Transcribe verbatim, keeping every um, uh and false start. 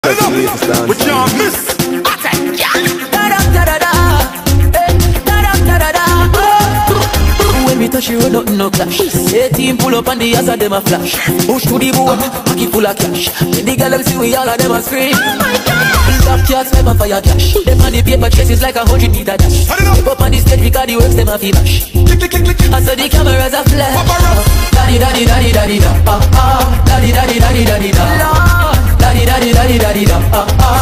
With your miss. When we touch you, nothing no clash. eighteen pull up on the ass of them a flash. Push to the boat, pocket full of cash. When the girl see we all of them a scream. Oh my God! Top cats never fire cash. Them on the paper chases like a hundred meter dash. Step up on the stage because the works them a feel bash. I saw the cameras a flash. Daddy, daddy, daddy, daddy, da. Ah ah. Daddy, daddy, daddy, daddy, da. Daddy, daddy, daddy, daddy, da. Ah ah.